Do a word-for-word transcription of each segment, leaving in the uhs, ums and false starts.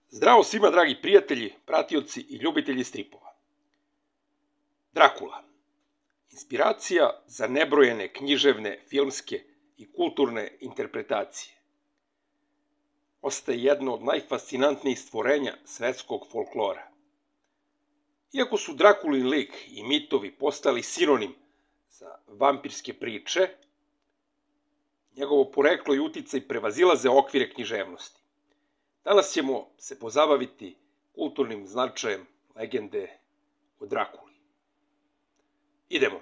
Zdravo svima, dragi prijatelji, pratioci i ljubitelji stripova. Drakula. Inspiracija za nebrojene književne, filmske i kulturne interpretacije. Ostaje jedno od najfascinantnijih stvorenja svetskog folklora. Iako su Drakulin lik i mitovi postali sinonim za vampirske priče, njegovo poreklo i uticaj prevazilaze okvire književnosti. Danas ćemo se pozabaviti kulturnim značajem legende o Drakuli. Idemo!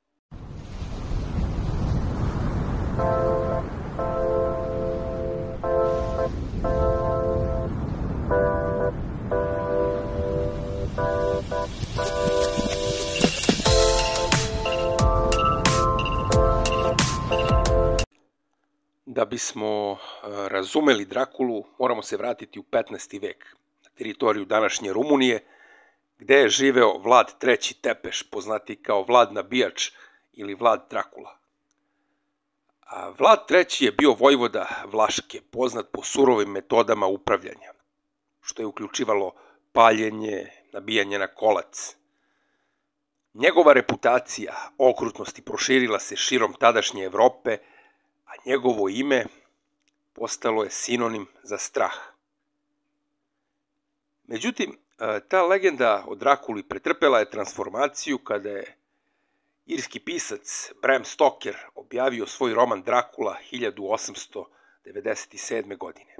Da bismo razumeli Drakulu, moramo se vratiti u petnaesti vek, na teritoriju današnje Rumunije, gde je živeo Vlad treći Tepeš, poznati kao Vlad Nabijač ili Vlad Drakula. A Vlad treći je bio vojvoda Vlaške, poznat po surovim metodama upravljanja, što je uključivalo paljenje, nabijanje na kolac. Njegova reputacija okrutnosti proširila se širom tadašnje Evrope, a njegovo ime postalo je sinonim za strah. Međutim, ta legenda o Drakuli pretrpela je transformaciju kada je irski pisac Bram Stoker objavio svoj roman Drakula hiljadu osamsto devedeset sedme. godine.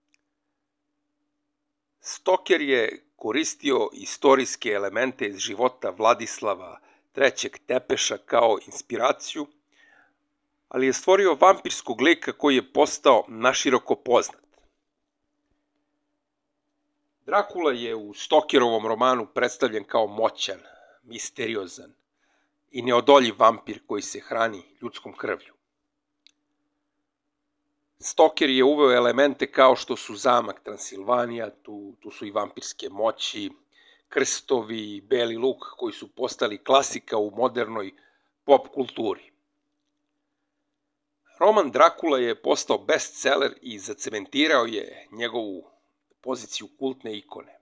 Stoker je koristio istorijske elemente iz života Vladislava trećeg Tepeša kao inspiraciju, ali je stvorio vampirskog lika koji je postao naširoko poznat. Drakula je u Stokerovom romanu predstavljen kao moćan, misteriozan i neodoljiv vampir koji se hrani ljudskom krvlju. Stoker je uveo elemente kao što su zamak Transilvanija, tu, tu su i vampirske moći, krstovi i beli luk koji su postali klasika u modernoj pop kulturi. Roman Drakula je postao bestseller i zacementirao je njegovu poziciju kultne ikone.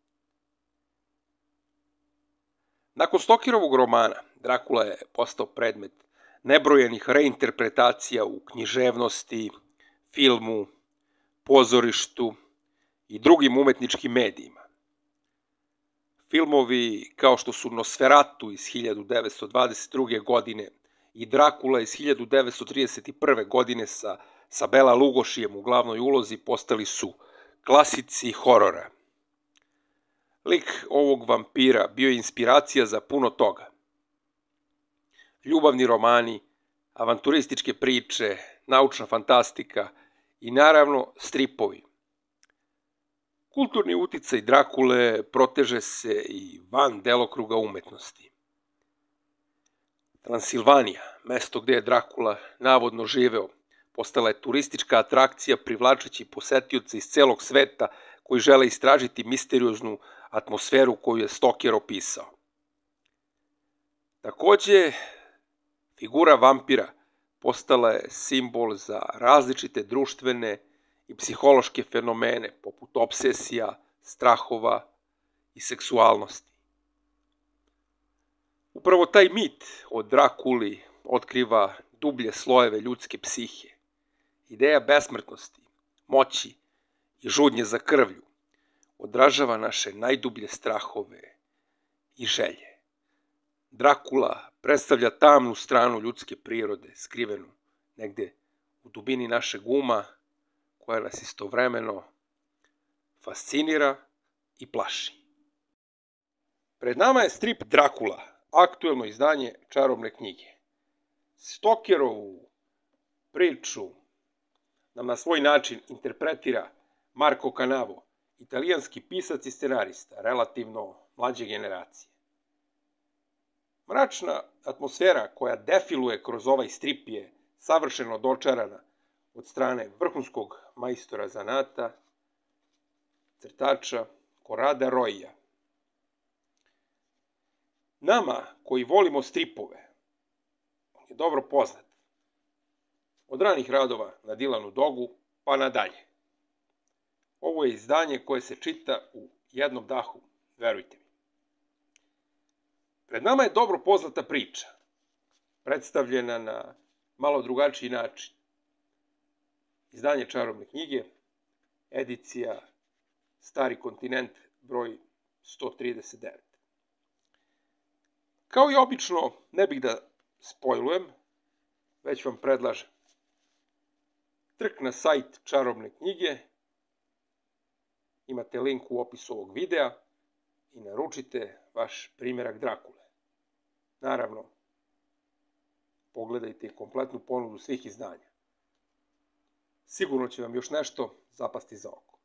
Nakon Stokerovog romana, Drakula je postao predmet nebrojenih reinterpretacija u književnosti, filmu, pozorištu i drugim umetničkim medijima. Filmovi kao što su Nosferatu iz hiljadu devetsto dvadeset druge. godine i Drakula iz hiljadu devetsto trideset prve. godine sa, sa Bela Lugošijem u glavnoj ulozi postali su klasici horora. Lik ovog vampira bio je inspiracija za puno toga. Ljubavni romani, avanturističke priče, naučna fantastika i naravno stripovi. Kulturni uticaj Drakule proteže se i van delokruga umetnosti. Transilvanija, mesto gde je Drakula navodno živeo, postala je turistička atrakcija privlačeći posetioce iz celog sveta koji žele istražiti misterioznu atmosferu koju je Stoker opisao. Takođe, figura vampira postala je simbol za različite društvene i psihološke fenomene poput obsesija, strahova i seksualnosti. Upravo taj mit o Drakuli otkriva dublje slojeve ljudske psihe. Ideja besmrtnosti, moći i žudnje za krvlju odražava naše najdublje strahove i želje. Drakula predstavlja tamnu stranu ljudske prirode, skrivenu negde u dubini našeg uma, koja nas istovremeno fascinira i plaši. Pred nama je strip Drakula, aktuelno izdanje čarobne knjige. Stokerovu priču nam na svoj način interpretira Marco Canavo, italijanski pisac i scenarista, relativno mlađe generacije. Mračna atmosfera koja defiluje kroz ovaj strip je savršeno dočarana od strane vrhunskog majstora zanata, crtača Corrada Roija. Nama, koji volimo stripove, on je dobro poznat. Od ranih radova na Dylanu Dogu pa nadalje. Ovo je izdanje koje se čita u jednom dahu, verujte mi. Pred nama je dobro poznata priča, predstavljena na malo drugačiji način. Izdanje Čarobne knjige, edicija Stari kontinent, broj sto trideset devet. Kao i obično, ne bih da spojlujem, već vam predlažem. Trk na sajt Čarobne knjige, imate link u opisu ovog videa i naručite vaš primjerak Drakule. Naravno, pogledajte i kompletnu ponudu svih izdanja. Sigurno će vam još nešto zapasti za oko.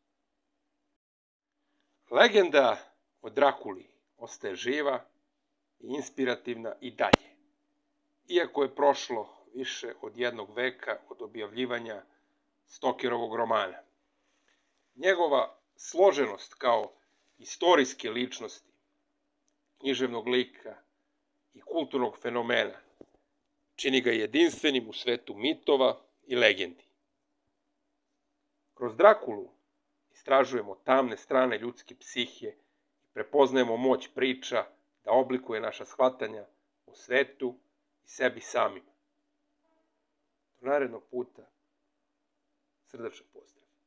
Legenda o Drakuli ostaje živa i inspirativna i dalje. Iako je prošlo više od jednog veka od objavljivanja Stokerovog romana. Njegova složenost kao istorijske ličnosti, književnog lika i kulturnog fenomena čini ga jedinstvenim u svetu mitova i legendi. Kroz Drakulu istražujemo tamne strane ljudske psihe i prepoznajemo moć priča da oblikuje naša shvatanja o svetu i sebi samima. Do narednog puta, srdačan pozdrav.